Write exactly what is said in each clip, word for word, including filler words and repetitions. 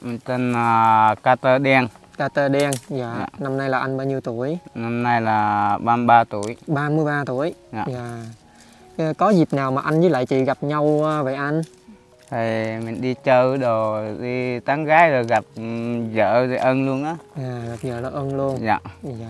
Mình tên uh, Carter đen. Carter đen, dạ. Dạ. Năm nay là anh bao nhiêu tuổi? Năm nay là ba mươi ba tuổi. ba mươi ba tuổi. Dạ. Dạ. Có dịp nào mà anh với lại chị gặp nhau vậy anh? Thì mình đi chơi đồ, đi tán gái rồi gặp um, vợ thì ân luôn á. À, gặp vợ là ân luôn. Dạ. Dạ.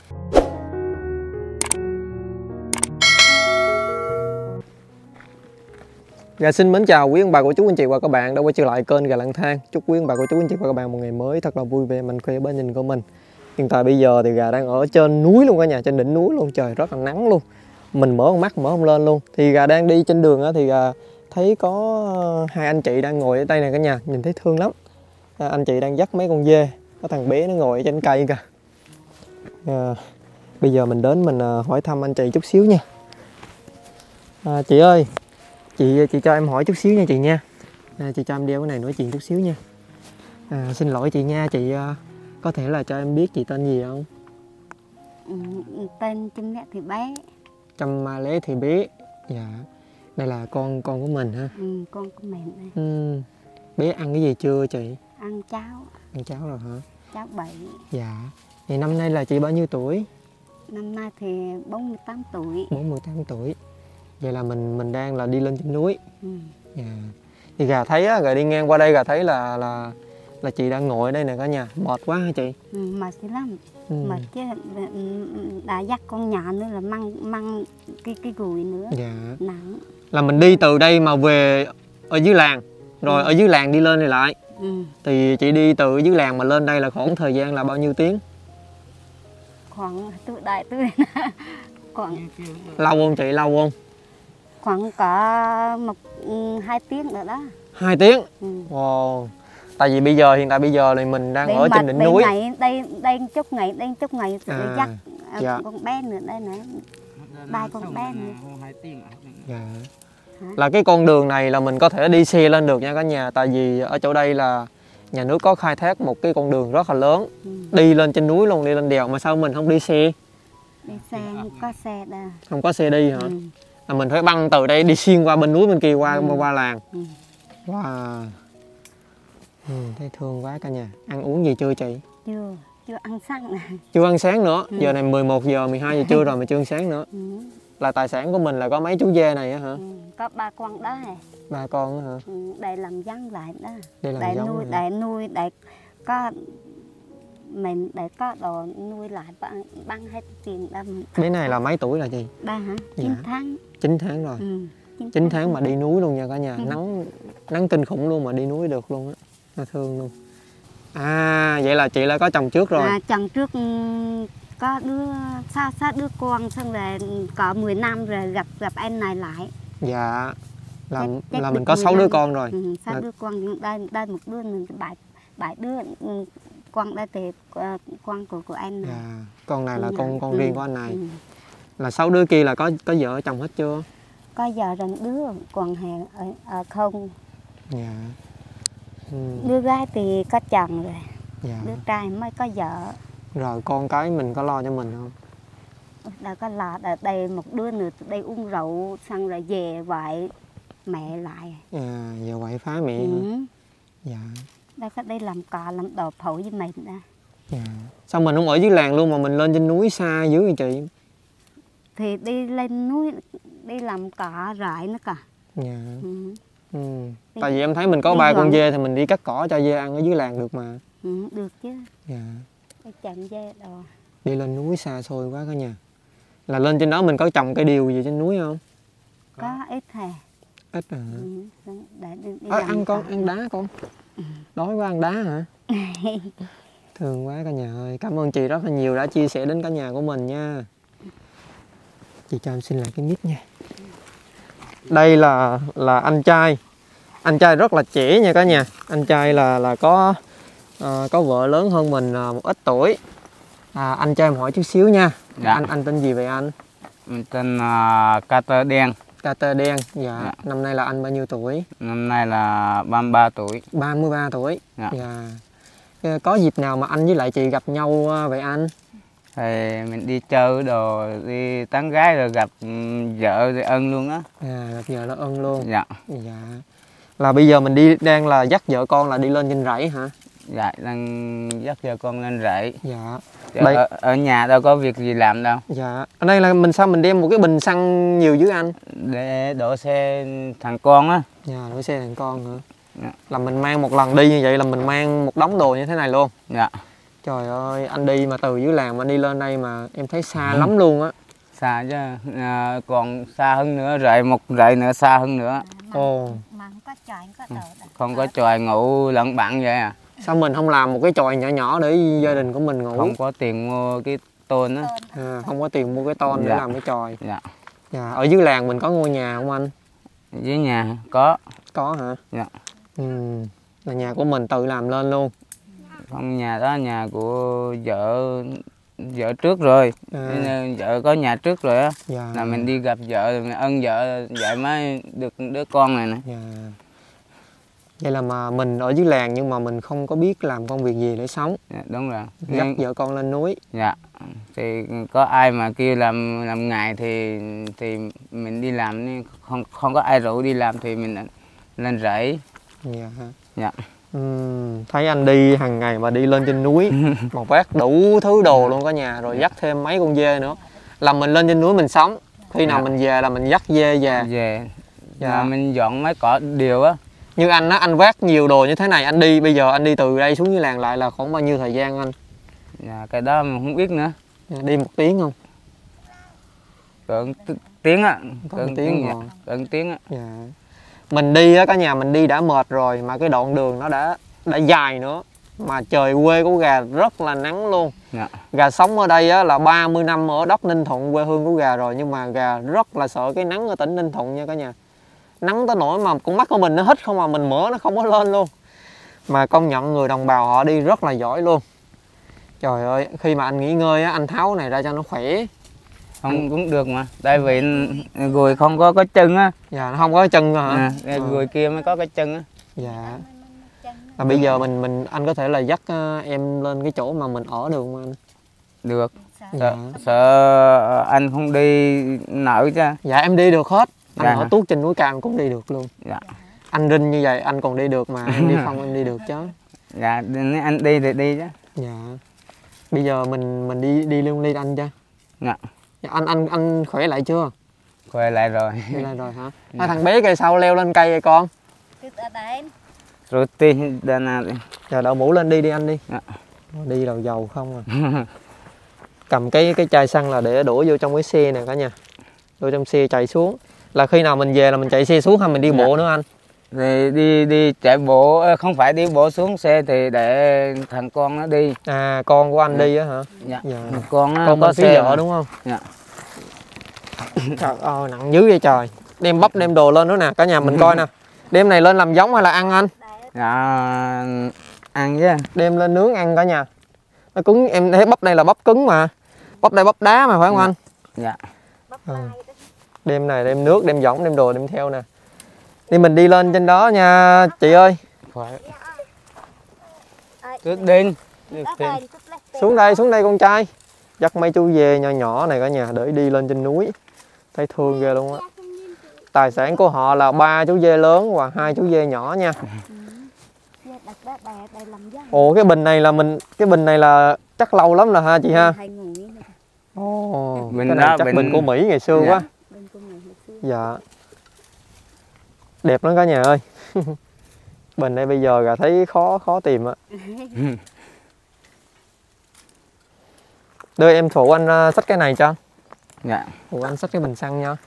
Dạ, xin mến chào quý ông bà, cô chú, anh chị và các bạn đã quay trở lại kênh Gà Lang Thang. Chúc quý ông bà, cô chú, anh chị và các bạn một ngày mới thật là vui vẻ, mạnh khỏe bên nhìn của mình. Hiện tại bây giờ thì Gà đang ở trên núi luôn cả nhà, trên đỉnh núi luôn, trời rất là nắng luôn. Mình mở con mắt mở không lên luôn. Thì Gà đang đi trên đường thì Gà thấy có hai anh chị đang ngồi ở đây này cả nhà, nhìn thấy thương lắm. À, anh chị đang dắt mấy con dê, có thằng bé nó ngồi ở trên cây kìa. À, bây giờ mình đến mình hỏi thăm anh chị chút xíu nha. À, chị ơi, chị chị cho em hỏi chút xíu nha chị nha. À, chị cho em đeo cái này nói chuyện chút xíu nha. À, xin lỗi chị nha, chị uh, có thể là cho em biết chị tên gì không? Ừ, tên Trâm Mẹ Thị Bé. Trâm Ma Lé Thị Bé. Dạ. Đây là con con của mình ha. Ừ, con của mình đây. Ừ. Bé ăn cái gì chưa chị? Ăn cháo. Ăn cháo rồi hả? Cháo bảy. Dạ. Thì năm nay là chị bao nhiêu tuổi? Năm nay thì bốn mươi tám tuổi. bốn mươi tám tuổi. Vậy là mình mình đang là đi lên trên núi. Ừ. Dạ. Thì Gà thấy á, Gà đi ngang qua đây Gà thấy là là là chị đang ngồi ở đây nè cả nhà, mệt quá hả chị? Ừ, mệt dữ lắm. Ừ. Mệt chứ đã dắt con nhỏ nữa là mang mang cái cái gùi nữa. Dạ. Nặng. Là mình đi từ đây mà về ở dưới làng, rồi ừ. ở dưới làng đi lên này lại. Ừ. Thì chị đi từ dưới làng mà lên đây là khoảng thời gian là bao nhiêu tiếng? Khoảng tự đại tư khoảng Lâu không chị, lâu không? khoảng có một hai tiếng nữa đó. Hai tiếng. Ừ. Wow. Tại vì bây giờ hiện tại bây giờ thì mình đang Bên ở trên đỉnh núi. Này, đây đây chút ngày, đây chút ngày À, à, dắt dạ. con bé nữa đây nữa. Ba con bé nữa. Dạ. Là cái con đường này là mình có thể đi xe lên được nha cả nhà. Tại vì ở chỗ đây là nhà nước có khai thác một cái con đường rất là lớn. Ừ. Đi lên trên núi luôn, đi lên đèo mà sao mình không đi xe? Đi xe, không có xe đâu. Không có xe đi hả? Ừ. Là mình phải băng từ đây đi xuyên qua bên núi bên kia qua, ừ. qua làng. Ừ. Wow. Ừ, thấy thương quá cả nhà. Ăn uống gì chưa chị? Chưa, chưa ăn sáng nè. Chưa ăn sáng nữa. Ừ. Giờ này mười một giờ, mười hai giờ trưa rồi mà chưa ăn sáng nữa. Ừ. Là tài sản của mình là có mấy chú dê này á hả? Ừ. Có ba con đó hả? Ba con á hả? Ừ. Để làm giống lại đó. Để làm để giống nuôi, hả? để nuôi, để có mình để có đồ nuôi lại bán, bán hết tiền đó. Bé này là mấy tuổi là gì? Ba hả? Dạ. chín tháng. chín tháng rồi. Ừ. chín tháng mà đi núi luôn nha cả nhà. Ừ. Nắng nắng kinh khủng luôn mà đi núi được luôn á. Nó thương luôn. À, vậy là chị là có chồng trước rồi. À, chồng trước có đứa sao sao đứa con, xong rồi có mười năm rồi gặp gặp anh này lại. Dạ. Là Chắc, chắc là mình có sáu đứa con rồi. Ừ, sáu là... đứa con, đây đây một đứa bảy bảy đứa con đây thì con của của anh này. Dạ. Con này là dạ. con con ừ. riêng của anh này. Ừ. Là sáu đứa kia là có có vợ chồng hết chưa? Có vợ rồi, đứa còn hè ở, ở không. Dạ. Ừ. Đứa gái thì có chồng rồi. Dạ. Đứa trai mới có vợ. Rồi con cái mình có lo cho mình không? Đâu có lo, ở đây một đứa nữa đây uống rượu xong rồi về vậy mẹ lại. À, về quậy phá mẹ. Ừ. Dạ. Đâu có đây làm cò làm đồ phụ với mình đó. Dạ. Sao mình không ở dưới làng luôn mà mình lên trên núi xa dữ vậy chị? Thì đi lên núi đi làm cỏ rải nữa cả. Dạ. Ừ. Ừ. Tại vì em thấy mình có ba con dê thì mình đi cắt cỏ cho dê ăn ở dưới làng được mà. Ừ, được chứ. Dạ. Đi chậm dê đồ. Đi lên núi xa xôi quá cả nhà. Là lên trên đó mình có trồng cây điều gì trên núi không? Có ít hè. Ít à. Ừ. Để đi, đi à, ăn con, cỏ. ăn đá con. Ừ. Đói quá ăn đá hả? Thương quá cả nhà ơi. Cảm ơn chị rất là nhiều đã chia sẻ đến cả nhà của mình nha. Chị cho em xin lại cái mic nha. Đây là là anh trai. Anh trai rất là trẻ nha cả nhà. Anh trai là là có uh, có vợ lớn hơn mình uh, một ít tuổi. À, anh cho em hỏi chút xíu nha. Dạ. Anh anh tên gì vậy anh? Mình tên uh, Carter đen. Carter đen. Dạ. Dạ. Năm nay là anh bao nhiêu tuổi? Năm nay là ba mươi ba tuổi. ba mươi ba tuổi. Dạ. Dạ. Có dịp nào mà anh với lại chị gặp nhau vậy anh? Thì mình đi chơi đồ, đi tán gái rồi gặp um, vợ thì ân luôn á. À, gặp vợ là ân luôn. Dạ. Dạ. Là bây giờ mình đi đang là dắt vợ con là đi lên trên rẫy hả? Dạ, đang dắt vợ con lên rẫy. Dạ. Ở, ở, ở nhà đâu có việc gì làm đâu. Dạ. Ở đây là mình sao mình đem một cái bình xăng nhiều dưới anh? Để đổ xe thằng con á. Dạ, đổ xe thằng con hả? Dạ. Là mình mang một lần đi như vậy là mình mang một đống đồ như thế này luôn. Dạ. Trời ơi, anh đi mà từ dưới làng mà anh đi lên đây mà em thấy xa ừ. lắm luôn á. Xa chứ, à, còn xa hơn nữa, rẫy một rẫy nữa xa hơn nữa. Ồ. Không có chòi ngủ lẫn bạn vậy à. Sao mình không làm một cái chòi nhỏ nhỏ để gia đình của mình ngủ? Không có tiền mua cái tôn á. À, không có tiền mua cái tôn dạ. để làm cái chòi. Dạ. Dạ. Ở dưới làng mình có ngôi nhà không anh? Dưới nhà có. Có hả? Dạ. Ừ. Là nhà của mình tự làm lên luôn. Không, nhà đó nhà của vợ vợ trước rồi. À. Vợ có nhà trước rồi á. Dạ. Là mình đi gặp vợ, mình ân vợ vậy mới được đứa con này nè. Dạ. Vậy là mà mình ở dưới làng nhưng mà mình không có biết làm công việc gì để sống. Dạ, đúng rồi. Dắt vợ con lên núi. Dạ. Thì có ai mà kêu làm làm ngày thì thì mình đi làm, không không có ai rủ đi làm thì mình lên rẫy. Dạ. Dạ. Ừ, thấy anh đi hàng ngày mà đi lên trên núi mà vác đủ thứ đồ luôn cả nhà, rồi dắt thêm mấy con dê nữa. Là mình lên trên núi mình sống, khi nào dạ. mình về là mình dắt dê về. Về. Dạ. Mà mình dọn mấy cỏ điều á. Như anh á, anh vác nhiều đồ như thế này, anh đi bây giờ anh đi từ đây xuống dưới làng lại là khoảng bao nhiêu thời gian anh? Dạ, cái đó mình không biết nữa. Đi một tiếng không? Cỡ tiếng á. Cỡ tiếng rồi. Cỡ tiếng á. Dạ. Mình đi á, cả nhà mình đi đã mệt rồi mà cái đoạn đường nó đã đã dài nữa. Mà trời quê của gà rất là nắng luôn. Dạ. Gà sống ở đây á, là ba mươi năm ở đất Ninh Thuận, quê hương của gà rồi. Nhưng mà gà rất là sợ cái nắng ở tỉnh Ninh Thuận nha cả nhà. Nắng tới nỗi mà con mắt của mình nó hít không mà mình mở nó không có lên luôn. Mà công nhận người đồng bào họ đi rất là giỏi luôn. Trời ơi, khi mà anh nghỉ ngơi á, anh tháo này ra cho nó khỏe. Không anh... cũng được mà. Tại vì gùi không có cái chân á. Dạ, nó không có cái chân hả? À, cái gùi à. kia mới có cái chân á. Dạ. Là bây giờ mình mình anh có thể là dắt em lên cái chỗ mà mình ở được không anh? Được. Dạ. Sợ, sợ anh không đi nổi chứ. Dạ em đi được hết. Anh dạ. ở tuốt trên núi cao cũng đi được luôn. Dạ. Anh rinh như vậy anh còn đi được mà em đi không em đi được chứ. Dạ, nếu anh đi thì đi chứ. Dạ. Bây giờ mình mình đi đi luôn đi anh chứ. Dạ. Dạ, anh anh anh khỏe lại chưa? Khỏe lại rồi. Khỏe lại rồi hả? Dạ. À, thằng bé kia sao leo lên cây vậy con? Rồi tin đợt nào đi. Giờ đậu mũ lên đi đi anh đi. Dạ. Đi đầu dầu không à. Cầm cái cái chai xăng là để đổ vô trong cái xe nè cả nhà. Đổ trong xe chạy xuống. Là khi nào mình về là mình chạy xe xuống hay mình đi bộ dạ. nữa anh? Thì đi đi chạy bộ, không phải đi bộ xuống xe thì để thằng con nó đi. À, con của anh dạ. đi á hả? Dạ. dạ. Con nó con có xe vợ đúng không? Dạ. Trời ơi, nặng dữ vậy trời. Đem bắp đem đồ lên nữa nè, cả nhà mình coi nè. Đem này lên làm giống hay là ăn anh? Dạ, ăn chứ. Đem lên nướng ăn cả nhà. Nó cứng, em thấy bắp đây là bắp cứng mà. Bắp đây bắp đá mà phải không dạ. anh? Dạ. Ừ. Đem này, đem nước, đem giống, đem đồ, đem theo nè. Đi mình đi lên trên đó nha chị ơi. Phải. Cứ đi. Xuống đây, xuống đây con trai. Dắt mấy chú dê nhỏ nhỏ này cả nhà để đi lên trên núi. Thấy thương ghê luôn á. Tài sản của họ là ba chú dê lớn và hai chú dê nhỏ nha. Ồ, cái bình này là mình cái bình này là chắc lâu lắm rồi ha chị ha. Ồ, cái này chắc bình của Mỹ ngày xưa quá. Dạ. Đẹp lắm cả nhà ơi. Bình đây bây giờ gà thấy khó khó tìm á. Đưa em phụ anh xách cái này cho. Dạ. Phụ anh xách cái bình xăng nha.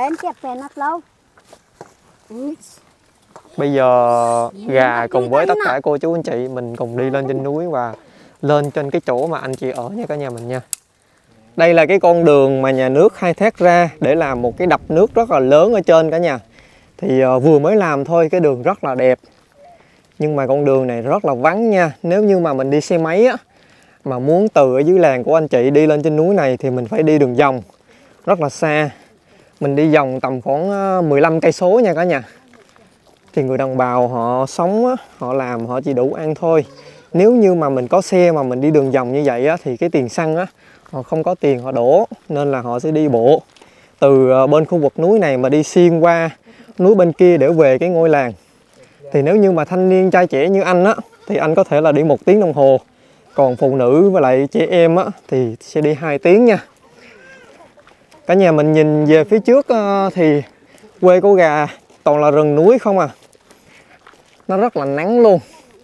Bây giờ gà cùng với tất cả cô chú anh chị mình cùng đi lên trên núi và lên trên cái chỗ mà anh chị ở nha cả nhà mình nha. Đây là cái con đường mà nhà nước khai thác ra để làm một cái đập nước rất là lớn ở trên cả nhà. Thì uh, vừa mới làm thôi, cái đường rất là đẹp. Nhưng mà con đường này rất là vắng nha. Nếu như mà mình đi xe máy á, mà muốn từ ở dưới làng của anh chị đi lên trên núi này thì mình phải đi đường vòng rất là xa. Mình đi vòng tầm khoảng mười lăm cây số nha cả nhà. Thì người đồng bào họ sống á, họ làm họ chỉ đủ ăn thôi. Nếu như mà mình có xe mà mình đi đường vòng như vậy á, thì cái tiền xăng á, họ không có tiền họ đổ. Nên là họ sẽ đi bộ từ bên khu vực núi này mà đi xuyên qua núi bên kia để về cái ngôi làng. Thì nếu như mà thanh niên trai trẻ như anh á thì anh có thể là đi một tiếng đồng hồ. Còn phụ nữ với lại trẻ em á thì sẽ đi hai tiếng nha. Cả nhà mình nhìn về phía trước thì quê của Gà toàn là rừng núi không à. Nó rất là nắng luôn.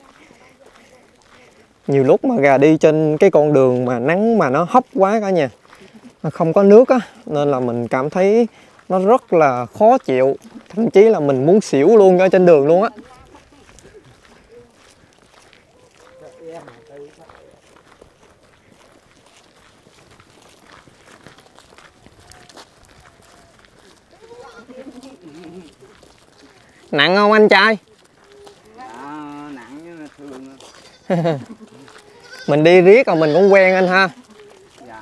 Nhiều lúc mà Gà đi trên cái con đường mà nắng mà nó hóc quá cả nhà, nó không có nước á, nên là mình cảm thấy nó rất là khó chịu. Thậm chí là mình muốn xỉu luôn ở trên đường luôn á. Nặng không anh trai? À, nặng nhưng mà thường. Mình đi riết rồi mình cũng quen anh ha. Dạ.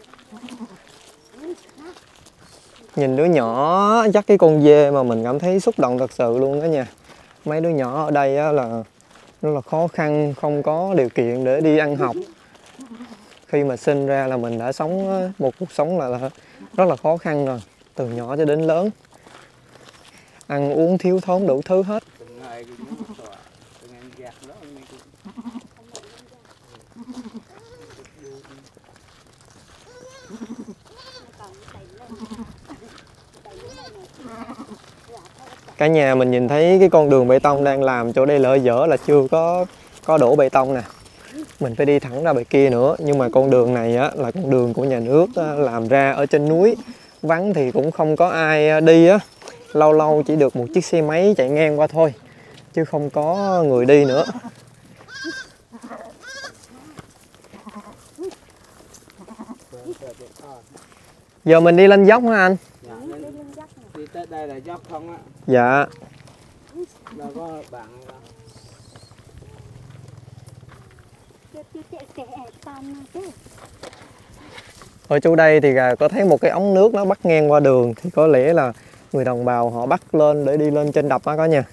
Nhìn đứa nhỏ dắt cái con dê mà mình cảm thấy xúc động thật sự luôn đó nha. Mấy đứa nhỏ ở đây á là rất là khó khăn, không có điều kiện để đi ăn học. Khi mà sinh ra là mình đã sống một cuộc sống là rất là khó khăn rồi, từ nhỏ cho đến lớn. Ăn uống thiếu thốn đủ thứ hết. Cả nhà mình nhìn thấy cái con đường bê tông đang làm chỗ đây lỡ dở là chưa có có đổ bê tông nè. Mình phải đi thẳng ra bên kia nữa. Nhưng mà con đường này á, là con đường của nhà nước á, làm ra ở trên núi. Vắng thì cũng không có ai đi á. Lâu lâu chỉ được một chiếc xe máy chạy ngang qua thôi, chứ không có người đi nữa. Giờ mình đi lên dốc hả anh? Dạ, đi tới đây là dốc không á. Dạ. Đâu có bạn đâu. Ở chỗ đây thì Gà có thấy một cái ống nước nó bắc ngang qua đường, thì có lẽ là người đồng bào họ bắt lên để đi lên trên đập á cả nhà.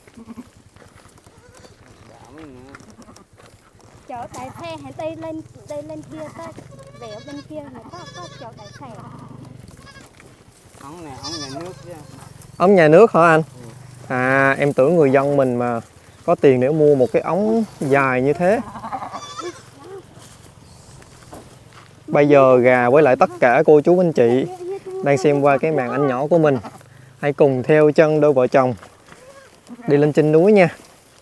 Chỗ đẩy xe hãy đây lên đây lên kia ta vẻo bên kia là có có chỗ đẩy xe. Ống này ống nhà nước chứ. Ống nhà nước hả anh? À, em tưởng người dân mình mà có tiền để mua một cái ống dài như thế. Bây giờ Gà với lại tất cả cô chú anh chị đang xem qua cái màn ảnh nhỏ của mình, hãy cùng theo chân đôi vợ chồng đi lên trên núi nha.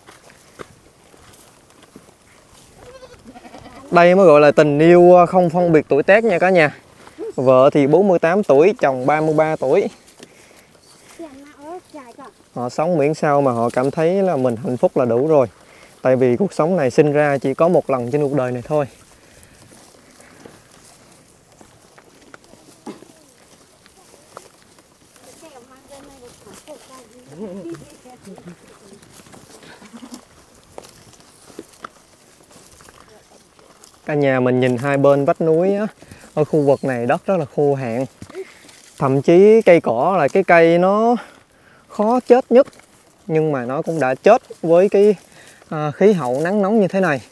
Đây mới gọi là tình yêu không phân biệt tuổi tác nha cả nhà. Vợ thì bốn mươi tám tuổi, chồng ba mươi ba tuổi. Họ sống miễn sao mà họ cảm thấy là mình hạnh phúc là đủ rồi. Tại vì cuộc sống này sinh ra chỉ có một lần trên cuộc đời này thôi. Cả nhà mình nhìn hai bên vách núi á, ở khu vực này đất rất là khô hạn. Thậm chí cây cỏ là cái cây nó khó chết nhất, nhưng mà nó cũng đã chết với cái à, khí hậu nắng nóng như thế này.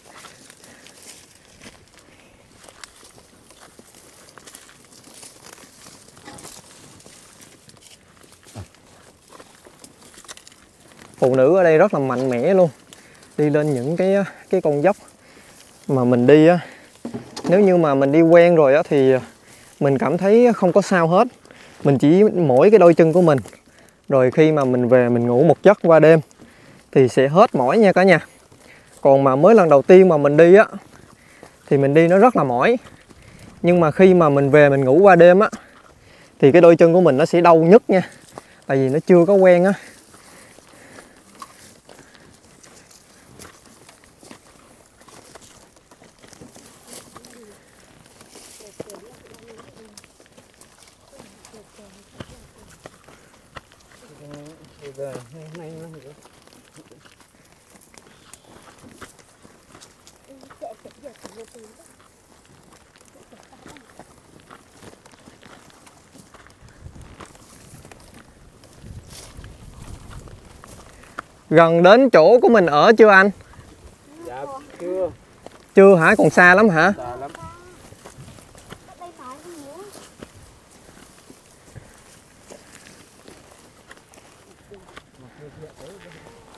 Phụ nữ ở đây rất là mạnh mẽ luôn, đi lên những cái cái con dốc mà mình đi á, nếu như mà mình đi quen rồi á thì mình cảm thấy không có sao hết. Mình chỉ mỏi cái đôi chân của mình, rồi khi mà mình về mình ngủ một giấc qua đêm thì sẽ hết mỏi nha cả nhà. Còn mà mới lần đầu tiên mà mình đi á thì mình đi nó rất là mỏi, nhưng mà khi mà mình về mình ngủ qua đêm á thì cái đôi chân của mình nó sẽ đau nhức nha, tại vì nó chưa có quen á. Gần đến chỗ của mình ở chưa anh? Dạ chưa. Chưa hả? Còn xa lắm hả? Xa lắm.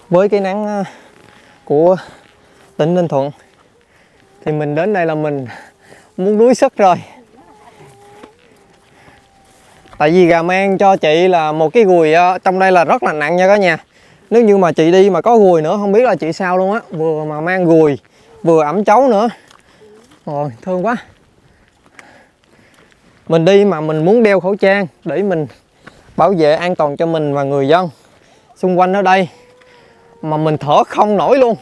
Với cái nắng của tỉnh Ninh Thuận thì mình đến đây là mình muốn đuối sức rồi. Tại vì gà mang cho chị là một cái gùi trong đây là rất là nặng nha cả nhà. Nếu như mà chị đi mà có gùi nữa không biết là chị sao luôn á. Vừa mà mang gùi vừa ẵm cháu nữa. Ôi thương quá. Mình đi mà mình muốn đeo khẩu trang để mình bảo vệ an toàn cho mình và người dân xung quanh ở đây. Mà mình thở không nổi luôn.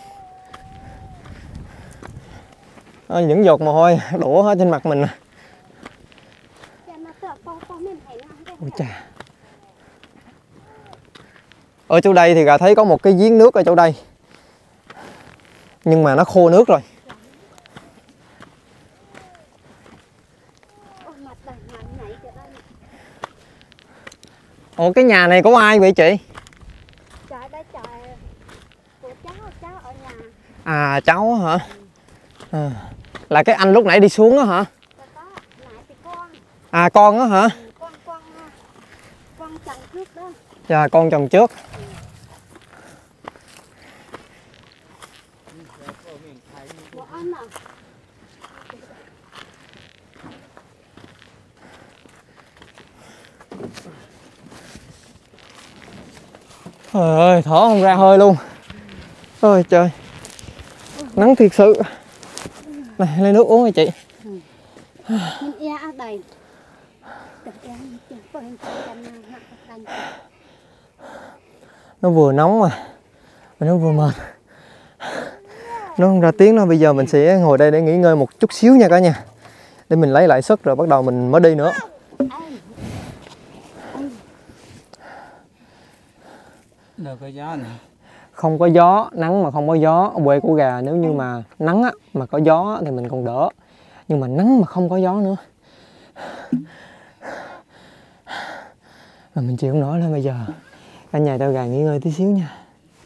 À, những giọt mồ hôi đổ hết trên mặt mình. Ôi chà. Ở chỗ đây thì gà thấy có một cái giếng nước ở chỗ đây. Nhưng mà nó khô nước rồi. Ủa cái nhà này có ai vậy chị? À cháu hả? À, là cái anh lúc nãy đi xuống đó hả? À con đó hả? Con con con chồng trước đó. Dạ con chồng trước. Trời ơi thở không ra hơi luôn. Ôi trời. Nắng thiệt sự. Này lấy nước uống rồi chị. Nó vừa nóng mà nó vừa mệt. Nó không ra tiếng đâu. Bây giờ mình sẽ ngồi đây để nghỉ ngơi một chút xíu nha cả nhà. Để mình lấy lại sức rồi bắt đầu mình mới đi nữa. Đâu có gió này. Không có gió, nắng mà không có gió. Ở quê của gà nếu như mà nắng á, mà có gió thì mình còn đỡ. Nhưng mà nắng mà không có gió nữa mà mình chịu không nổi nữa. Bây giờ cả nhà cho gà nghỉ ngơi tí xíu nha.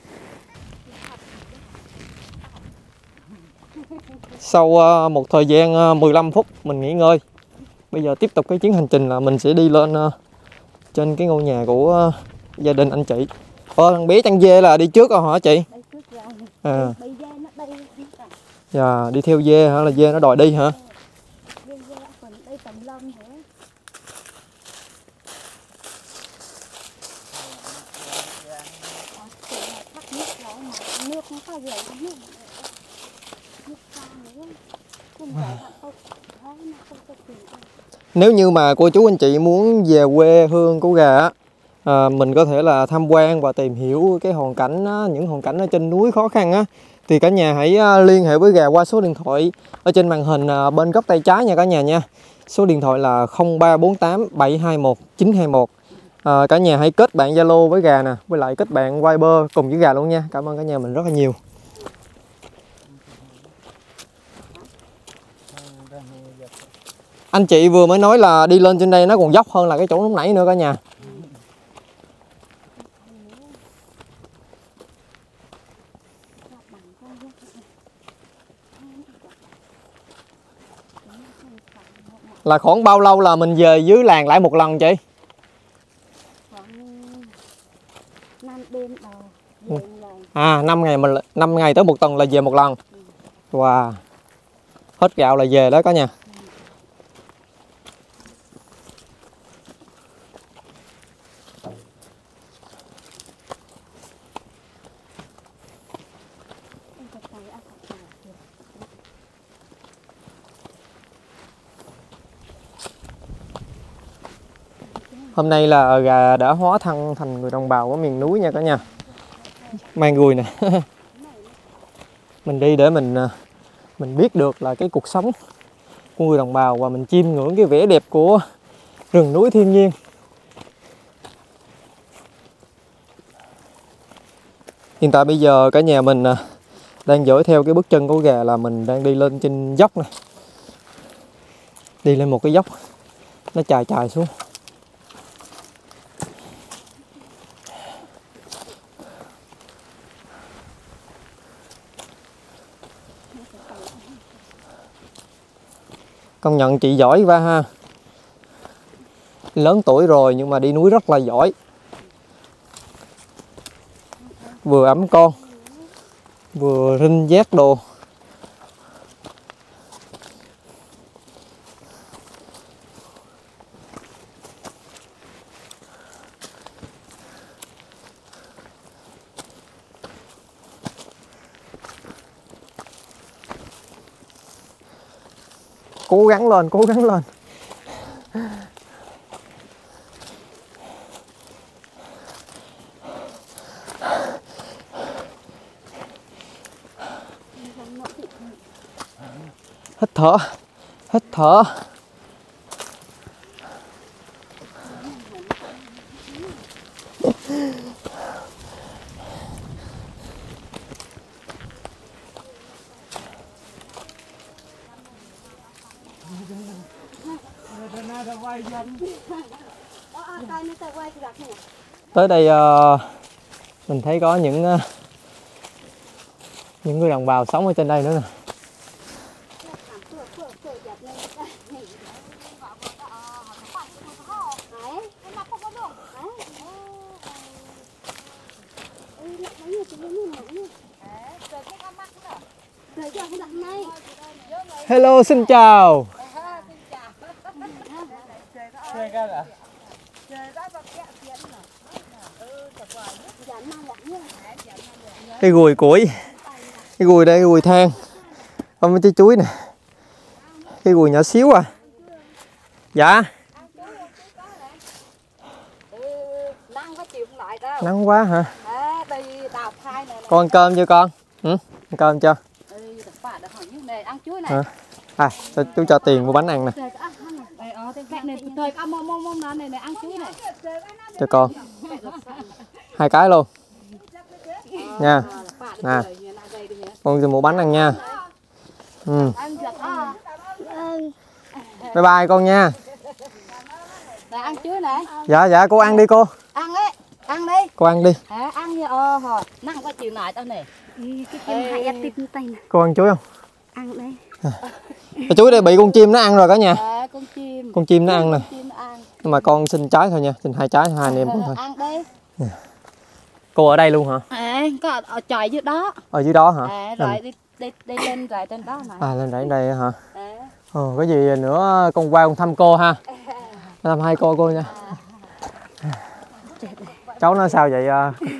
Sau uh, một thời gian uh, mười lăm phút mình nghỉ ngơi. Bây giờ tiếp tục cái chuyến hành trình là mình sẽ đi lên uh, trên cái ngôi nhà của uh, gia đình anh chị. Ờ thằng bé chăn dê là đi trước rồi hả chị? À. Dạ đi theo dê hả, là dê nó đòi đi hả? Nếu như mà cô chú anh chị muốn về quê hương của gà á, à, mình có thể là tham quan và tìm hiểu cái hoàn cảnh á, những hoàn cảnh ở trên núi khó khăn á, thì cả nhà hãy liên hệ với gà qua số điện thoại ở trên màn hình bên góc tay trái nha cả nhà nha. Số điện thoại là không ba bốn tám bảy hai một chín hai một. À, cả nhà hãy kết bạn Zalo với gà nè, với lại kết bạn Viber cùng với gà luôn nha. Cảm ơn cả nhà mình rất là nhiều. Anh chị vừa mới nói là đi lên trên đây nó còn dốc hơn là cái chỗ lúc nãy nữa cả nhà. Là khoảng bao lâu là mình về dưới làng lại một lần chị? À năm ngày mình năm ngày tới một tuần là về một lần. Wow. Hết gạo là về đó cả nhà. Hôm nay là gà đã hóa thân thành người đồng bào ở miền núi nha cả nhà. Mang gùi nè. Mình đi để mình mình biết được là cái cuộc sống của người đồng bào và mình chiêm ngưỡng cái vẻ đẹp của rừng núi thiên nhiên. Hiện tại bây giờ cả nhà mình đang dõi theo cái bước chân của gà là mình đang đi lên trên dốc này. Đi lên một cái dốc nó chài chài xuống. Công nhận chị giỏi quá ha. Lớn tuổi rồi nhưng mà đi núi rất là giỏi. Vừa ẵm con vừa rinh vét đồ. Cố gắng lên, cố gắng lên. Hít thở, hít thở. Tới đây uh, mình thấy có những uh, những người đồng bào sống ở trên đây nữa nè. Hello, xin chào. Cái gùi củi, cái gùi đây, cái gùi than, có mấy trái chuối nè, cái gùi nhỏ xíu à. Dạ. Nắng quá hả? Con ăn cơm chưa con? Ừ? Ăn cơm chưa? Hả? À, chú cho tiền mua bánh ăn nè. Cho con. Hai cái luôn. Nha. Nè. Con cho mua bánh ăn nha. Ừ. Bye bye con nha. Ăn chuối này. Dạ dạ cô ăn đi cô. Ăn ấy, ăn đi. Cô ăn đi. À, ăn đi ờ hồi, năng có chịu lại tao nè. Cô ăn chuối không? Ăn đây. À. Cái chuối đây bị con chim nó ăn rồi cả nhà. À, con chim. Con chim nó ăn nè. Ăn. Nhưng mà con xin trái thôi nha, xin hai trái, hai anh em con thôi. Ăn đi. Cô ở đây luôn hả? À, có ở tròi dưới đó. Ở dưới đó hả? À, rồi đi, đi đi lên rồi trên đó này. À lên rẫy đây hả? À. Ồ, có gì nữa con qua con thăm cô ha. Thăm hai cô cô nha. Cháu nó sao vậy?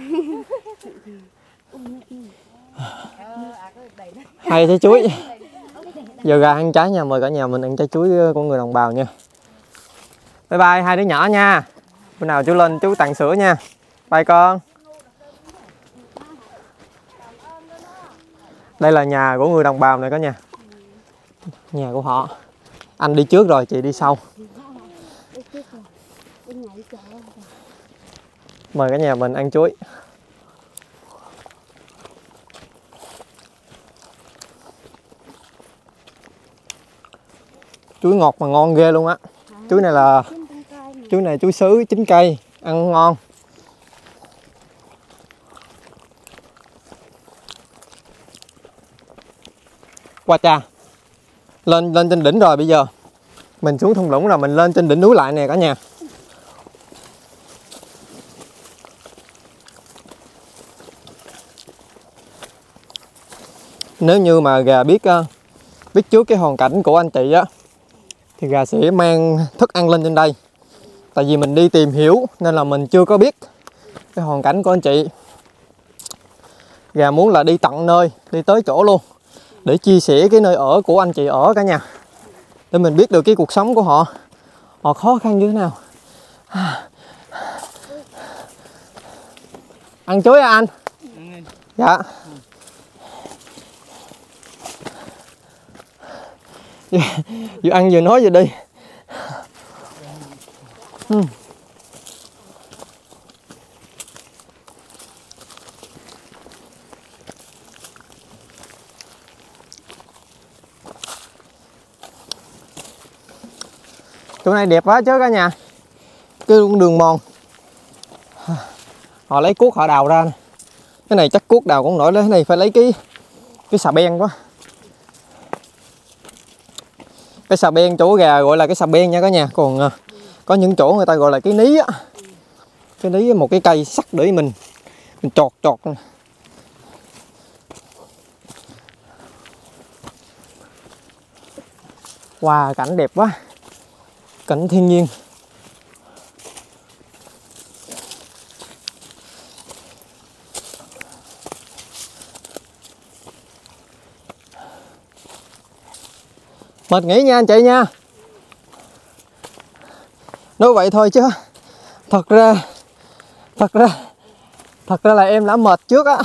Hai trái chuối. Giờ ra ăn trái nha, mời cả nhà mình ăn trái chuối của người đồng bào nha. Bye bye hai đứa nhỏ nha. Bữa nào chú lên chú tặng sữa nha. Bye con. Đây là nhà của người đồng bào này cả nhà. Nhà của họ. Anh đi trước rồi, chị đi sau. Mời cả nhà mình ăn chuối. Chuối ngọt mà ngon ghê luôn á. Chuối này là chuối này chuối sứ chín cây, ăn ngon. Qua cha. Lên lên trên đỉnh rồi, bây giờ mình xuống thung lũng rồi mình lên trên đỉnh núi lại nè cả nhà. Nếu như mà gà biết biết trước cái hoàn cảnh của anh chị á thì gà sẽ mang thức ăn lên trên đây. Tại vì mình đi tìm hiểu nên là mình chưa có biết cái hoàn cảnh của anh chị. Gà muốn là đi tận nơi, đi tới chỗ luôn để chia sẻ cái nơi ở của anh chị ở cả nhà. Để mình biết được cái cuộc sống của họ, họ khó khăn như thế nào. Ăn chuối à anh? Dạ. Vừa ăn vừa nói vậy đi. Ừ. Chỗ này đẹp quá chứ cả nhà. Cái đường mòn. Họ lấy cuốc họ đào ra. Cái này chắc cuốc đào cũng nổi lên. Cái này phải lấy cái cái xà beng quá. Cái xà beng chỗ gà gọi là cái xà beng nha cả nhà. Còn có những chỗ người ta gọi là cái ní á. Cái ní một cái cây sắt để mình mình chọt chọt. Wow, cảnh đẹp quá. Cảnh thiên nhiên. Mệt nghỉ nha anh chị nha. Nói vậy thôi chứ thật ra thật ra thật ra là em đã mệt trước á.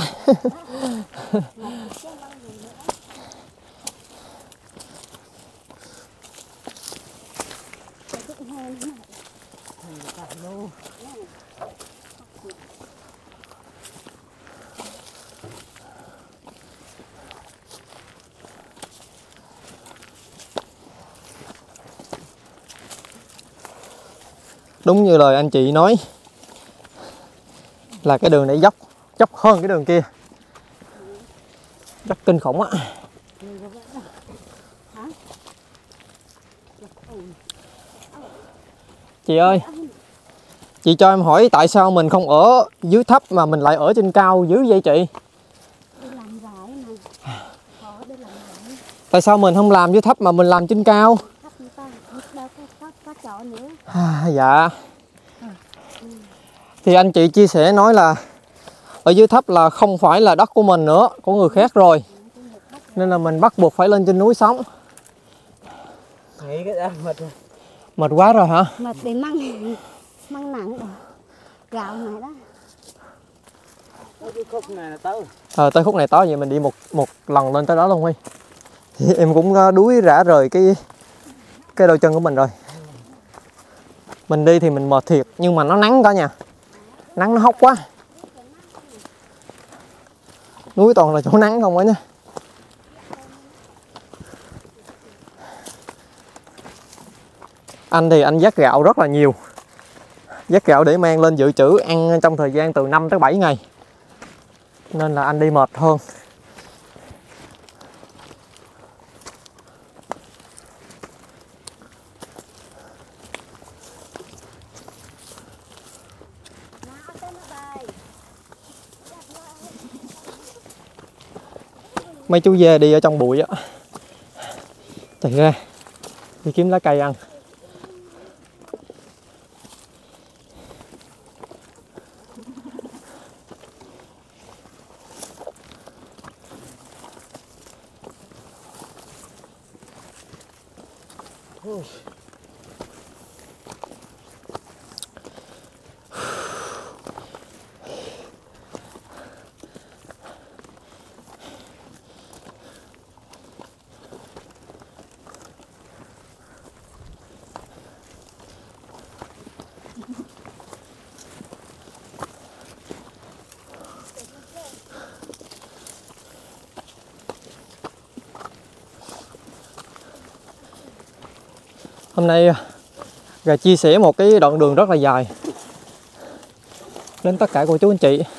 Đúng như lời anh chị nói là cái đường này dốc, dốc hơn cái đường kia. Dốc kinh khủng á. Chị ơi, chị cho em hỏi tại sao mình không ở dưới thấp mà mình lại ở trên cao dưới vậy chị? Tại sao mình không làm dưới thấp mà mình làm trên cao? À, dạ. Thì anh chị chia sẻ nói là ở dưới thấp là không phải là đất của mình nữa, của người khác rồi. Nên là mình bắt buộc phải lên trên núi sống. Nghĩ cái đó mệt rồi. Mệt quá rồi hả? Mệt để măng măng nặng rồi. Gạo này đó. Tới khúc này là tới. Ờ, tới khúc này tới vậy mình đi một một lần lên tới đó luôn Huy. Thì em cũng đuối rã rời cái cái đôi chân của mình rồi. Mình đi thì mình mệt thiệt nhưng mà nó nắng cả nhà. Nắng nó hốc quá. Núi toàn là chỗ nắng không á nha. Anh thì anh vác gạo rất là nhiều. Vác gạo để mang lên dự trữ ăn trong thời gian từ năm tới bảy ngày. Nên là anh đi mệt hơn. Mấy chú dê đi ở trong bụi á, chạy ra đi kiếm lá cây ăn. Hôm nay Gà chia sẻ một cái đoạn đường rất là dài đến tất cả cô chú anh chị.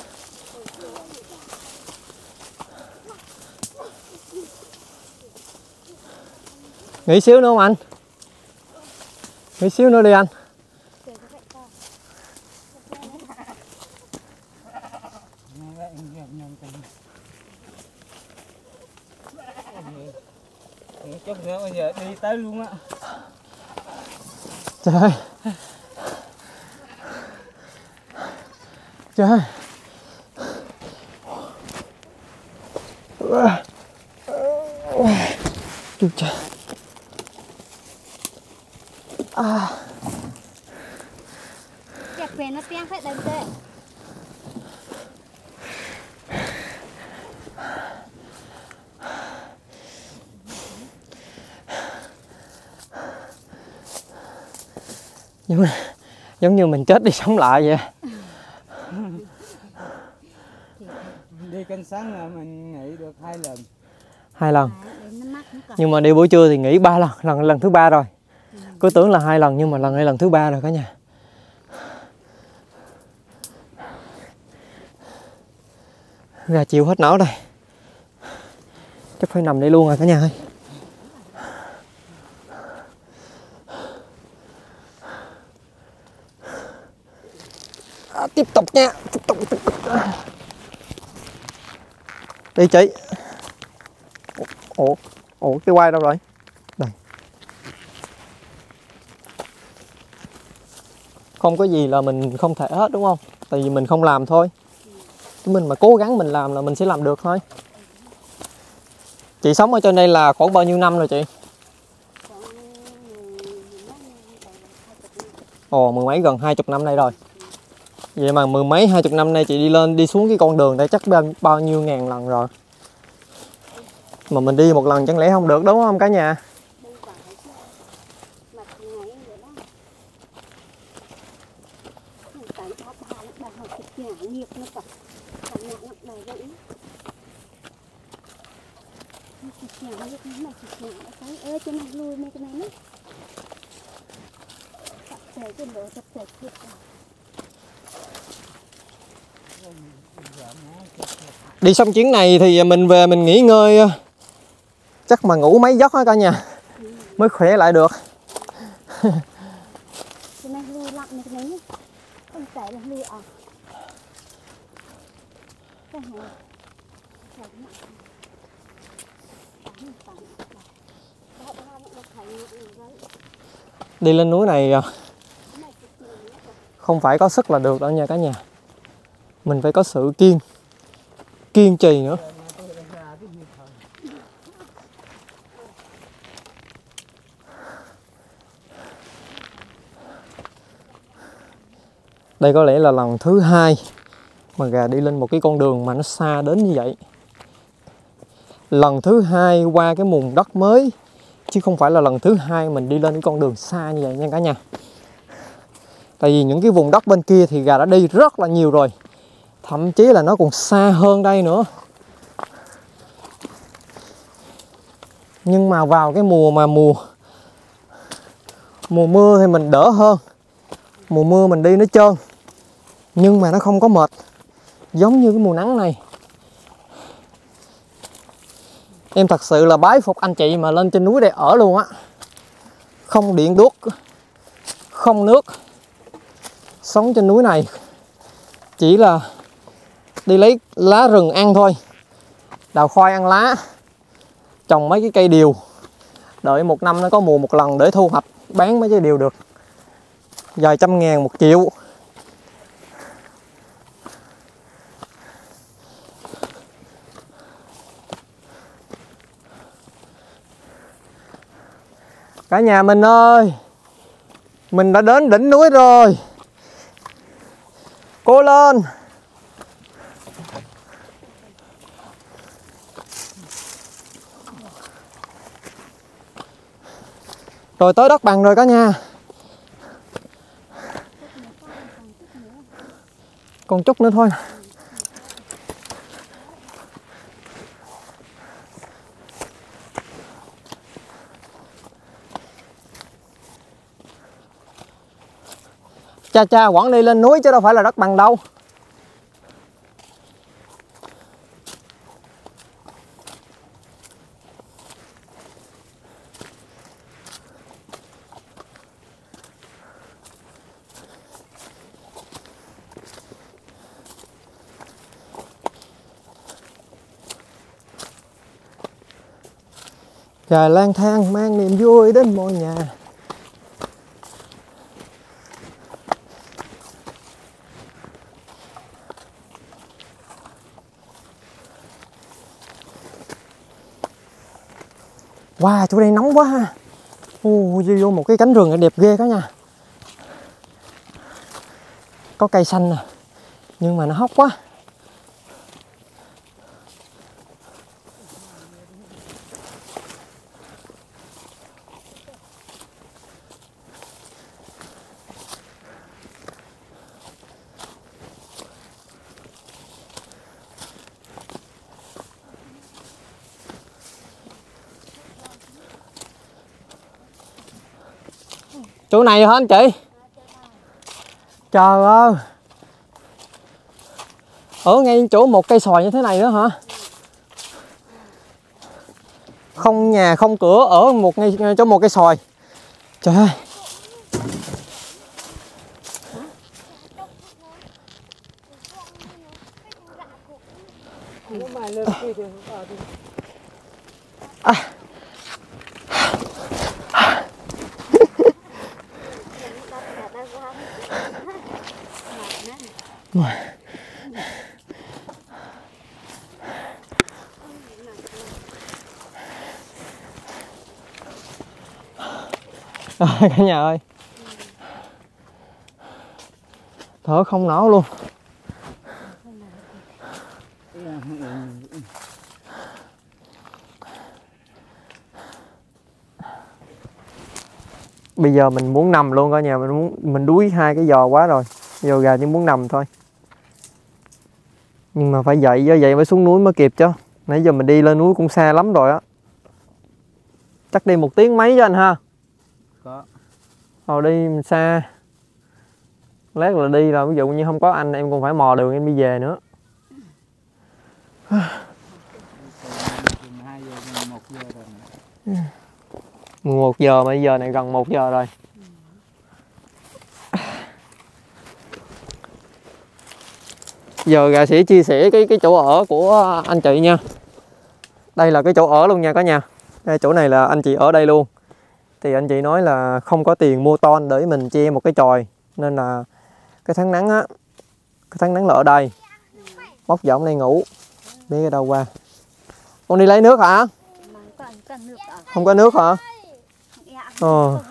Nghỉ xíu nữa không anh? Nghỉ xíu nữa đi anh. Chút nữa bây giờ đi tới luôn á. Trời ơi. Trời ơi. Chú cha. À. Chặt về nó tiếng phải đánh tệ. Giống, giống như mình chết đi sống lại vậy. Đi canh sáng là mình nghỉ được hai lần. Hai lần. Nhưng mà đi buổi trưa thì nghỉ ba lần, lần lần thứ ba rồi. Cứ tưởng là hai lần nhưng mà lần này lần thứ ba rồi cả nhà. Gà chịu hết nổi rồi. Chắc phải nằm đây luôn rồi cả nhà ơi. À, tiếp tục nha, tiếp tục, tiếp tục. Đi chị. Ủa, ủa cái quai đâu rồi? Đây. Không có gì là mình không thể hết đúng không? Tại vì mình không làm thôi. Chứ mình mà cố gắng mình làm là mình sẽ làm được thôi. Chị sống ở trên đây là khoảng bao nhiêu năm rồi chị? Ồ, mười mấy gần hai chục năm nay rồi. Vậy mà mười mấy hai chục năm nay chị đi lên đi xuống cái con đường đây chắc bao, bao nhiêu ngàn lần rồi. Mà mình đi một lần chẳng lẽ không được đúng không cả nhà? Đi xong chuyến này thì mình về mình nghỉ ngơi, chắc mà ngủ mấy giấc á cả nhà mới khỏe lại được. Đi lên núi này không phải có sức là được đâu nha cả nhà. Mình phải có sự kiên kiên trì nữa. Đây có lẽ là lần thứ hai mà gà đi lên một cái con đường mà nó xa đến như vậy. Lần thứ hai qua cái vùng đất mới, chứ không phải là lần thứ hai mình đi lên cái con đường xa như vậy nha cả nhà. Tại vì những cái vùng đất bên kia thì gà đã đi rất là nhiều rồi. Thậm chí là nó còn xa hơn đây nữa. Nhưng mà vào cái mùa mà mùa Mùa mưa thì mình đỡ hơn. Mùa mưa mình đi nó trơn, nhưng mà nó không có mệt giống như cái mùa nắng này. Em thật sự là bái phục anh chị mà lên trên núi đây ở luôn á. Không điện đuốc, không nước, sống trên núi này chỉ là đi lấy lá rừng ăn thôi. Đào khoai ăn lá, trồng mấy cái cây điều, đợi một năm nó có mùa một lần để thu hoạch bán mấy cái điều được vài trăm ngàn một triệu. Cả nhà mình ơi, mình đã đến đỉnh núi rồi. Cố lên. Rồi tới đất bằng rồi cả nhà. Còn chút nữa thôi. Cha cha quẳng đi lên núi chứ đâu phải là đất bằng đâu. Trời lang thang mang niềm vui đến mọi nhà. Wow, chỗ đây nóng quá ha. Ồ, vô một cái cánh rừng đẹp ghê cả nhà. Có cây xanh nè, nhưng mà nó hốc quá. Chỗ này hả anh chị? Trời ơi. Ở ngay chỗ một cây xoài như thế này nữa hả? Không nhà không cửa, ở một ngay chỗ một cây xoài. Trời ơi. À. Rồi cả nhà ơi, thở không nổi luôn. Bây giờ mình muốn nằm luôn cả nhà, mình muốn mình đuối hai cái giò quá rồi, giờ gà chỉ muốn nằm thôi. Nhưng mà phải dậy, dậy mới xuống núi mới kịp chứ. Nãy giờ mình đi lên núi cũng xa lắm rồi á. Chắc đi một tiếng mấy chứ anh ha? Có. Hồi đi mình xa. Lát là đi là ví dụ như không có anh em còn phải mò đường em đi về nữa. mười một giờ mà giờ này gần một giờ rồi. Giờ gà sẽ chia sẻ cái cái chỗ ở của anh chị nha. Đây là cái chỗ ở luôn nha cả nhà. Đây, chỗ này là anh chị ở đây luôn. Thì anh chị nói là không có tiền mua ton để mình che một cái chòi, nên là cái tháng nắng á, cái tháng nắng là ở đây. Móc giọng đây ngủ. Biết cái đâu qua. Con đi lấy nước hả? Không có nước hả? Ờ.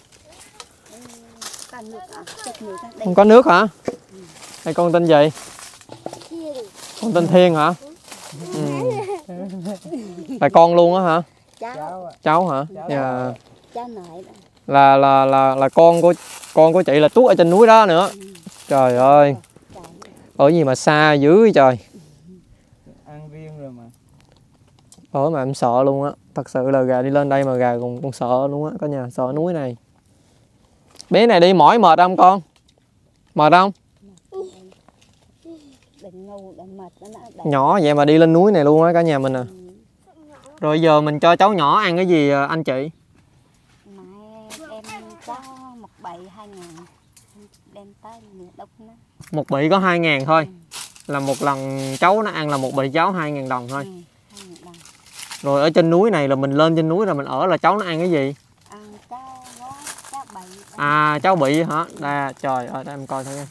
Không có nước hả? Hay con tên gì? Con tên Thiên hả? Ừ. Là con luôn á hả? Cháu. Cháu hả? Dạ. Cháu nội. Là là là là con của con của chị là tuốt ở trên núi đó nữa. Trời ơi. Ở gì mà xa dữ trời. Ăn riêng rồi mà. Ở mà em sợ luôn á. Thật sự là gà đi lên đây mà gà còn còn sợ luôn á, cả nhà, sợ núi này. Bé này đi mỏi mệt không con? Mệt không? Nhỏ vậy mà đi lên núi này luôn á cả nhà mình à. Rồi giờ mình cho cháu nhỏ ăn cái gì anh chị? một bậy hai ngàn, đem tới đốc nó. Một bị có hai ngàn thôi. Là một lần cháu nó ăn là một bị cháo hai ngàn đồng thôi. Ừ, hai ngàn đồng. Rồi ở trên núi này là mình lên trên núi rồi mình ở là cháu nó ăn cái gì? Ăn cháo gói, cháo bậy. À cháu bị hả? Đây, trời ơi, để em coi thử nha.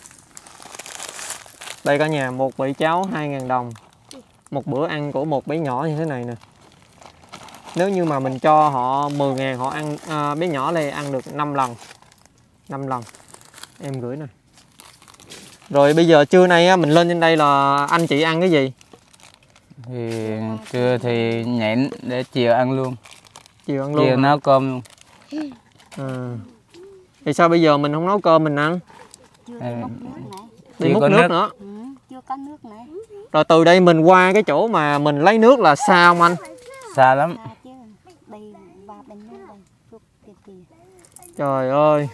Đây cả nhà, một bị cháo hai ngàn đồng. Một bữa ăn của một bé nhỏ như thế này nè. Nếu như mà mình cho họ mười ngàn họ ăn, à, bé nhỏ này ăn được năm lần. năm lần. Em gửi nè. Rồi bây giờ trưa nay mình lên trên đây là anh chị ăn cái gì? Thì trưa thì nhện để chiều ăn luôn. Chiều ăn luôn. Chiều nấu cơm luôn. À. Thì sao bây giờ mình không nấu cơm mình ăn? Chưa đi múc nước này. Đi múc nước, nước nữa. Ừ, chưa có nước này. Rồi từ đây mình qua cái chỗ mà mình lấy nước là xa không anh? Xa lắm. Xa chứ. Đi ba bên nước đây, chút kia kia. Trời ơi.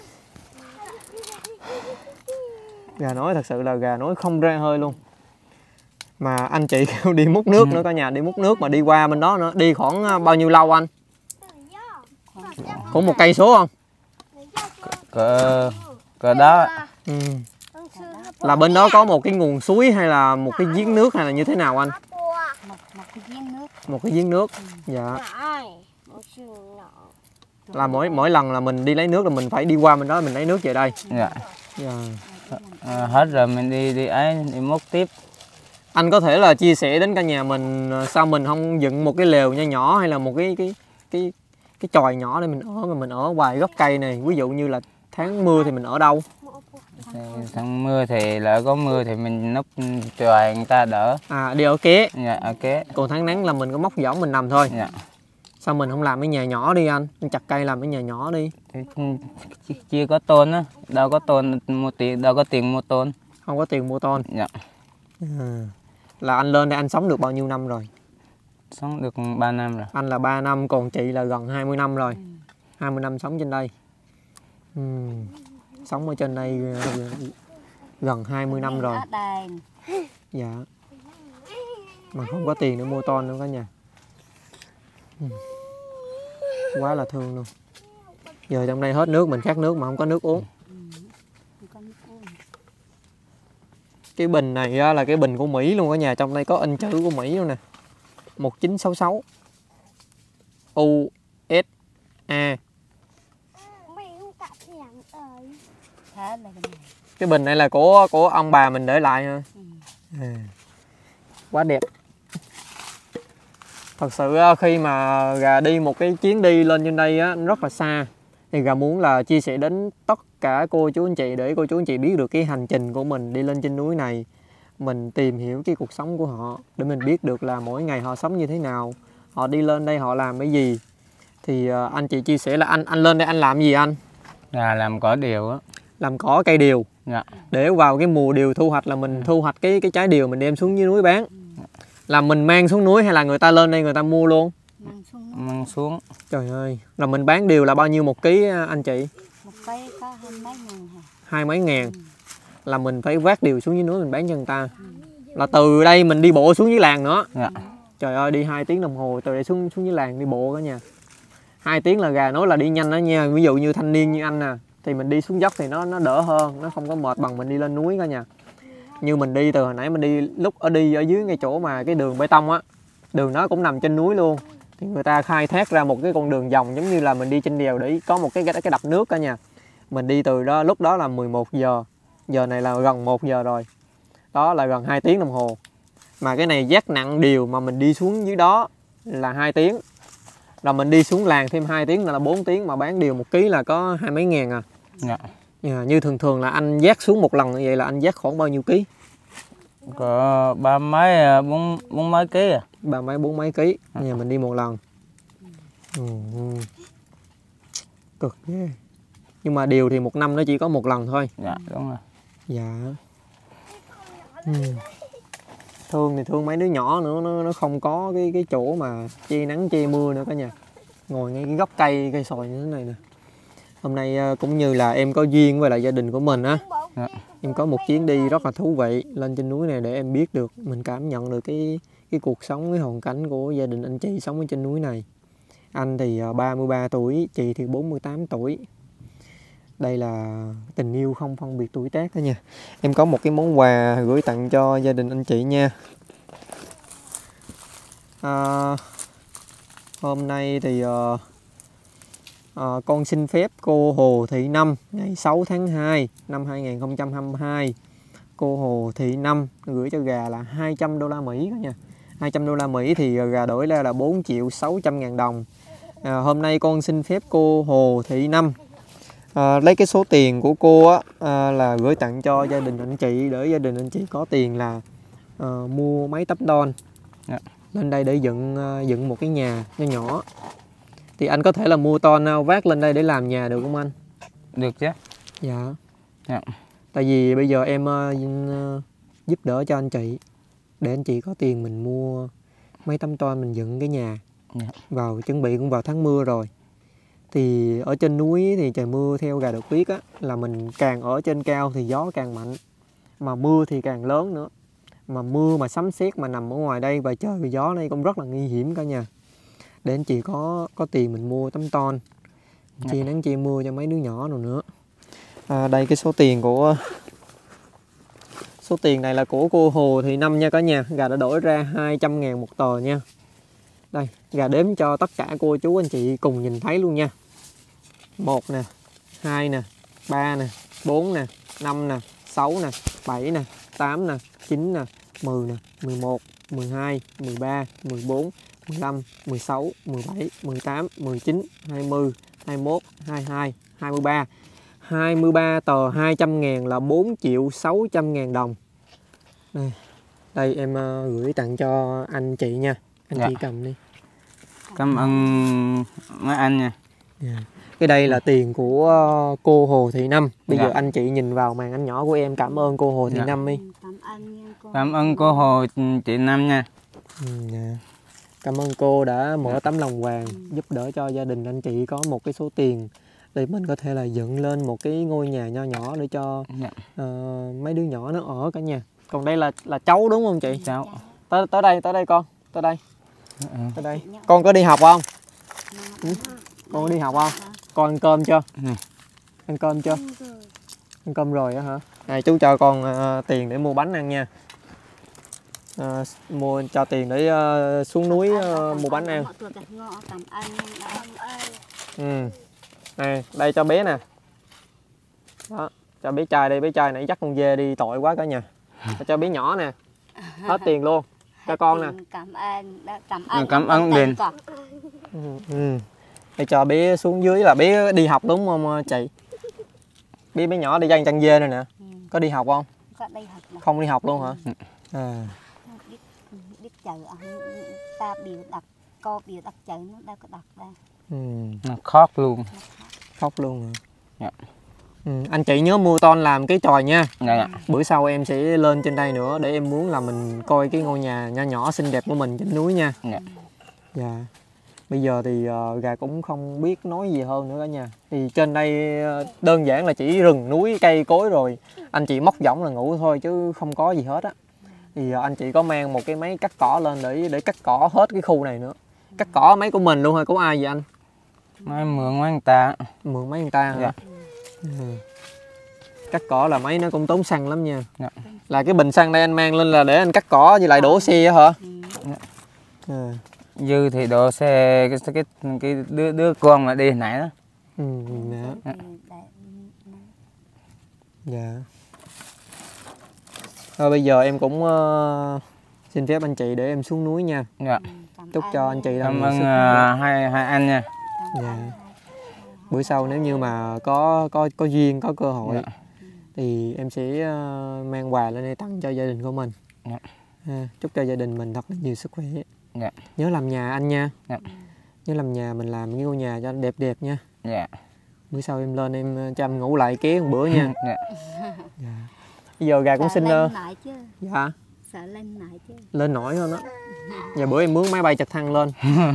Gà nói thật sự là gà nói không ra hơi luôn. Mà anh chị kêu đi múc nước nữa cả nhà, đi múc nước mà đi qua bên đó nữa, đi khoảng bao nhiêu lâu anh? Cũng một cây số không? Cỡ cỡ đó. Ừ. Là bên đó có một cái nguồn suối hay là một cái giếng nước hay là như thế nào anh? Một, một cái giếng nước. Một cái giếng nước. Dạ. Là mỗi mỗi lần là mình đi lấy nước là mình phải đi qua bên đó mình lấy nước về đây. Dạ. Dạ. À, hết rồi mình đi đi ấy đi múc tiếp. Anh có thể là chia sẻ đến cả nhà mình sao mình không dựng một cái lều nho nhỏ hay là một cái cái cái cái chòi nhỏ để mình ở, mà mình ở ngoài gốc cây này, ví dụ như là tháng mưa thì mình ở đâu? Tháng mưa thì lỡ có mưa thì mình núp chòi người ta đỡ. À đi ở ké. Dạ ở ké. Còn tháng nắng là mình có móc võng mình nằm thôi. Dạ. Sao mình không làm cái nhà nhỏ đi anh? Anh chặt cây làm cái nhà nhỏ đi. Chưa có tôn á, đâu có tôn mua tiền, đâu có tiền mua tôn. Không có tiền mua tôn. Dạ. À. Là anh lên đây anh sống được bao nhiêu năm rồi? Sống được ba năm rồi. Anh là ba năm, còn chị là gần hai mươi năm rồi. Ừ. hai mươi năm sống trên đây. Ừ. Sống ở trên đây gần hai mươi năm rồi. Dạ. Mà không có tiền để mua ton nữa cả nhà. Ừ. Quá là thương luôn. Giờ trong đây hết nước, mình khát nước mà không có nước uống. Cái bình này là cái bình của Mỹ luôn cả nhà, trong đây có in chữ của Mỹ luôn nè. một chín sáu sáu U S A. Cái bình này là của của ông bà mình để lại ha. À, quá đẹp. Thật sự khi mà gà đi một cái chuyến đi lên trên đây á, rất là xa, thì gà muốn là chia sẻ đến tất cả cô chú anh chị để cô chú anh chị biết được cái hành trình của mình đi lên trên núi này. Mình tìm hiểu cái cuộc sống của họ để mình biết được là mỗi ngày họ sống như thế nào, họ đi lên đây họ làm cái gì. Thì uh, anh chị chia sẻ là anh anh lên đây anh làm gì anh? Là làm cỏ điều á. Làm cỏ cây điều. Dạ. Để vào cái mùa điều thu hoạch là mình thu hoạch cái cái trái điều mình đem xuống dưới núi bán. Là mình mang xuống núi hay là người ta lên đây người ta mua luôn? Mang xuống. Mang xuống. Trời ơi, là mình bán điều là bao nhiêu một ký anh chị? Một cây có hai mấy ngàn hả? Hai mấy ngàn. Là mình phải vác điều xuống dưới núi mình bán cho người ta. Là từ đây mình đi bộ xuống dưới làng nữa. Dạ. Trời ơi, đi hai tiếng đồng hồ từ đây xuống xuống dưới làng đi bộ cả nhà. Hai tiếng là gà nói là đi nhanh đó nha. Ví dụ như thanh niên như anh nè, thì mình đi xuống dốc thì nó nó đỡ hơn, nó không có mệt bằng mình đi lên núi cả nhà. Như mình đi từ hồi nãy mình đi lúc ở đi ở dưới cái chỗ mà cái đường bê tông á, đường đó cũng nằm trên núi luôn. Thì người ta khai thác ra một cái con đường vòng giống như là mình đi trên đèo để có một cái cái đập nước cả nhà. Mình đi từ đó lúc đó là mười một giờ, giờ này là gần một giờ rồi. Đó là gần hai tiếng đồng hồ. Mà cái này vác nặng điều mà mình đi xuống dưới đó là hai tiếng. Rồi mình đi xuống làng thêm hai tiếng là bốn tiếng, mà bán điều một ký là có hai mấy ngàn à. Dạ. Yeah, như thường thường là anh vác xuống một lần như vậy là anh vác khoảng bao nhiêu ký? Có ba mấy bốn bốn mấy ký à. Ba mấy bốn mấy ký. Nhà mình đi một lần. Ừ. Cực ghê. Nhưng mà điều thì một năm nó chỉ có một lần thôi. Dạ đúng rồi. Dạ. Ừ. Thương thì thương mấy đứa nhỏ nữa, nó nó không có cái cái chỗ mà che nắng che mưa nữa cả nhà. Ngồi ngay cái gốc cây cây xoài như thế này nè. Hôm nay cũng như là em có duyên với lại gia đình của mình á. Dạ. Em có một chuyến đi rất là thú vị lên trên núi này để em biết được, mình cảm nhận được cái cái cuộc sống, cái hoàn cảnh của gia đình anh chị sống ở trên núi này. Anh thì ba mươi ba tuổi, chị thì bốn mươi tám tuổi. Đây là tình yêu không phân biệt tuổi tác đó nha. Em có một cái món quà gửi tặng cho gia đình anh chị nha. À, hôm nay thì uh, uh, con xin phép cô Hồ Thị Năm ngày sáu tháng hai năm hai nghìn không trăm hai mươi hai. Cô Hồ Thị Năm gửi cho gà là hai trăm đô la Mỹ đó nha. hai trăm đô la Mỹ thì gà đổi ra là bốn triệu sáu trăm ngàn đồng. À, hôm nay con xin phép cô Hồ Thị Năm À, lấy cái số tiền của cô á, à, là gửi tặng cho gia đình anh chị để gia đình anh chị có tiền là à, mua máy tắp đon. Dạ. Lên đây để dựng dựng một cái nhà nhỏ nhỏ. Thì anh có thể là mua ton vác lên đây để làm nhà được không anh? Được chứ. Dạ. Dạ. Tại vì bây giờ em uh, giúp đỡ cho anh chị để anh chị có tiền mình mua máy tắm ton mình dựng cái nhà. Dạ. Vào chuẩn bị cũng vào tháng mưa rồi. Thì ở trên núi thì trời mưa theo gà được biết á, là mình càng ở trên cao thì gió càng mạnh, mà mưa thì càng lớn nữa. Mà mưa mà sấm sét mà nằm ở ngoài đây và trời và gió này cũng rất là nguy hiểm cả nhà. Để anh chị có có tiền mình mua tấm ton, che nắng che mưa cho mấy đứa nhỏ rồi nữa. À, đây cái số tiền của số tiền này là của cô Hồ Thị Năm nha cả nhà. Gà đã đổi ra hai trăm ngàn một tờ nha. Đây, gà đếm cho tất cả cô chú anh chị cùng nhìn thấy luôn nha. Một nè, hai nè, ba nè, bốn nè, năm nè, sáu nè, bảy nè, tám nè, chín nè, mười nè, mười một, mười hai, mười ba, mười bốn, mười lăm, mười sáu, mười bảy, mười tám, mười chín, hai mươi, hai mươi mốt, hai mươi hai, hai mươi ba. hai mươi ba tờ hai trăm ngàn là bốn triệu sáu trăm ngàn đồng. Đây, đây em uh, gửi tặng cho anh chị nha. Anh Dạ. chị cầm đi. Cảm ơn mấy anh nha. Yeah. Cái đây là tiền của cô Hồ Thị Năm. Bây Dạ. giờ anh chị nhìn vào màn ảnh nhỏ của em cảm ơn cô Hồ Thị Dạ. Năm đi. Cảm ơn nha cô. Cảm ơn cô Hồ chị Năm nha. Ừ, yeah. Cảm ơn cô đã mở tấm lòng vàng giúp đỡ cho gia đình anh chị có một cái số tiền để mình có thể là dựng lên một cái ngôi nhà nho nhỏ để cho Dạ. uh, mấy đứa nhỏ nó ở cả nhà. Còn đây là là cháu đúng không chị? Cháu. Tới tới đây, tới đây con, tới đây. Ừ. Tới đây. Con có đi học không? Ừ? Con có đi học không? Con ăn cơm chưa? Ừ. Ăn cơm chưa? Ăn cơm rồi á hả? Này chú cho con uh, tiền để mua bánh ăn nha. Uh, mua cho tiền để uh, xuống núi uh, mua bánh ăn. Ừ. Này, đây cho bé nè. Đó, cho bé trai đi, bé trai nãy dắt con dê đi tội quá cả nhà. Cho bé nhỏ nè, hết tiền luôn cho con nè. Cảm ơn, đã- cảm ơn. Cảm ơn Điền. Ừ. Ừ. Để cho bé xuống dưới là bé đi học đúng không chị? Bé bé nhỏ đi dây chăn dê rồi nè. Ừ. Có đi học không? Có đi học mà. Không đi học luôn hả? À. Biết, biết chờ ông ta biểu đặt co biểu đặt chờ nó đâu có đặt đây. Ừ. Nó khóc luôn. Khóc luôn hả? Dạ. Ừ. Anh chị nhớ mua ton làm cái chòi nha. Dạ. Bữa sau em sẽ lên trên đây nữa để em muốn là mình coi cái ngôi nhà nho nhỏ xinh đẹp của mình trên núi nha. Dạ. Dạ. Bây giờ thì uh, gà cũng không biết nói gì hơn nữa cả nhà. Thì trên đây uh, đơn giản là chỉ rừng núi cây cối rồi. Anh chị móc võng là ngủ thôi chứ không có gì hết á. Thì uh, anh chị có mang một cái máy cắt cỏ lên để để cắt cỏ hết cái khu này nữa. Cắt cỏ máy của mình luôn hay của ai vậy anh? Máy mượn máy người ta. Mượn máy người ta hả? Dạ. Ừ. Cắt cỏ là máy nó cũng tốn xăng lắm nha. Dạ. Là cái bình xăng đây anh mang lên là để anh cắt cỏ với lại đổ xe hả? Dạ. À. Dư thì đổ xe cái cái cái đứa đứa con mà đi hồi nãy đó. Ừ, dạ. Dạ. Thôi bây giờ em cũng uh, xin phép anh chị để em xuống núi nha. Dạ. Chúc cho anh chị Cảm ơn uh, hai hai anh nha. Dạ. Bữa sau nếu như mà có có có duyên có cơ hội Dạ. thì em sẽ uh, mang quà lên đây tặng cho gia đình của mình. Dạ. À, chúc cho gia đình mình thật là nhiều sức khỏe. Dạ. Nhớ làm nhà anh nha. Dạ. Nhớ làm nhà mình làm cái ngôi nhà cho đẹp đẹp nha. Dạ. Bữa sau em lên em cho em ngủ lại ké một bữa nha. Dạ. Dạ. Bây giờ gà cũng xin lên lại chứ. Dạ. Sợ lên lại chứ. Lên nổi hơn đó. Giờ bữa em mướn máy bay trực thăng lên.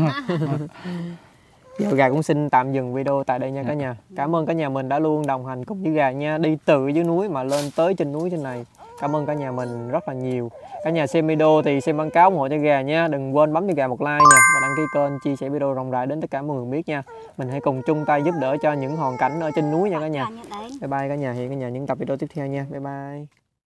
Giờ gà cũng xin tạm dừng video tại đây nha cả nhà. Cảm ơn cả nhà mình đã luôn đồng hành cùng với gà nha. Đi từ dưới núi mà lên tới trên núi trên này. Cảm ơn cả nhà mình rất là nhiều. Cả nhà xem video thì xem quảng cáo ủng hộ cho gà nha. Đừng quên bấm cho gà một like nha. Và đăng ký kênh, chia sẻ video rộng rãi đến tất cả mọi người biết nha. Mình hãy cùng chung tay giúp đỡ cho những hoàn cảnh ở trên núi nha cả nhà. Bye bye cả nhà. Hẹn cả nhà những tập video tiếp theo nha. Bye bye.